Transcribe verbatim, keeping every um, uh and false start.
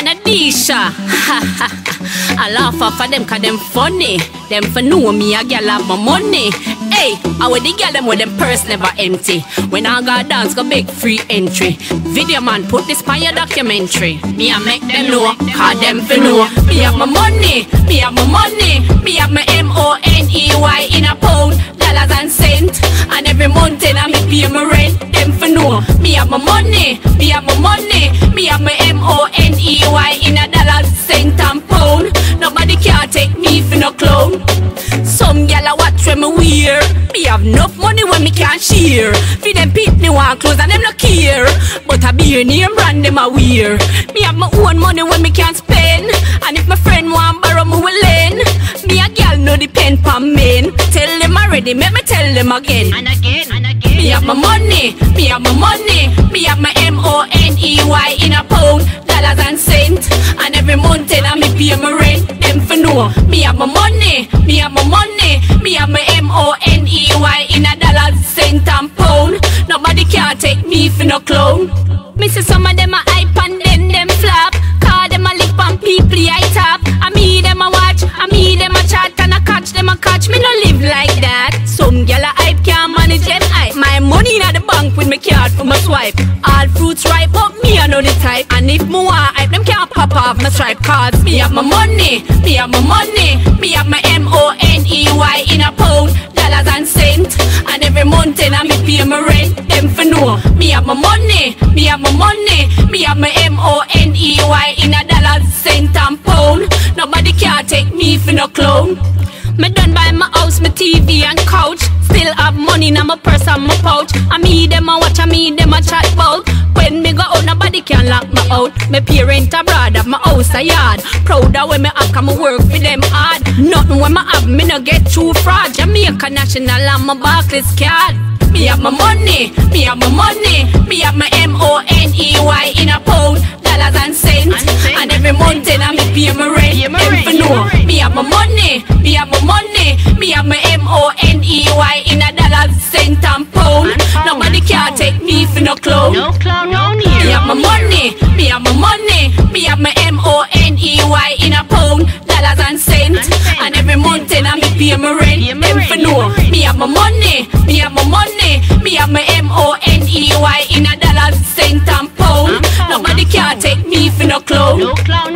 and Adisha. I laugh off of them cause them funny. Them for know me, a girl have my money. Hey, I with the girl them with them purse never empty. When I got dance, go big free entry. Video man put this on your documentary. Me I make them know, cause them for know. Me have my money, me have my money. Me have my M O N E Y in a pound, dollars and cent. And every month then I me pay my rent. Them for know. Me have my money, me have my money. Me have my M O N E Y in a dollars, cent and pound. Nobody can take me for no clown. Some gyal a watch when me wear. Me have enough money when me can't share. For them pit me want clothes and them no care. But a beer name brand them a wear. Me have my own money when me can't spend. And if my friend want borrow me will lend. Me a gyal no depend pon men. Tell them already, make me tell them again. And again, and again. Me have my money, me have my money. Me have my M O N E Y in a pound, dollars and cent. And every month then I me pay my rent. Them for know. Me have my money, me have my money. Me have my M O N E Y in a dollars, cent and pound. Nobody can take me for no clown. Me see some of them a hype and then them flop. Call them a lip and people I tap. I me them a watch, I me them a chat. And I catch them a catch, me no live like that. Some gyal a hype can't manage them hype. My money in the bank with me card for my swipe. All fruits ripe but me I know the type. And if me want hype, them can't pop off my stripe cards. Me have my money, me have my money. Me have my M O N E Y in a pound, dollars and cent. And every month then I me pay my rent. Them for know. Me have my money, me have my money. Me have my M O N E Y in a dollars, cent and pound. Nobody can take me for no clown. Me done buy my house, my T V and couch. Still have money in my purse and my pouch. I me them a watch, I me them a chat about. When me go out, nobody can lock me out. My parent abroad, have my house a yard. Proud of when me have, come work for them hard. Nothing when me have, me no get too fraud. Jamaica National and my Barclays card. Me have my money, me have my money. Me have my M O N E Y in a pound, dollars and cent. And every month then I me pay my rent. Them for know. Me have my money, me have my money. Me have my M O N E Y in a dollars, cent and pound. Nobody can take me for no clown. No clown, no need. Me have my money, me have my money. Me have my M O N E Y in a pound, dollars and cent. And every month then I me pay my rent. Them for know. Me have my money, me have my money. Me have my M O N E Y in a dollars, cent and pound. Nobody can take me for no clown. No clown.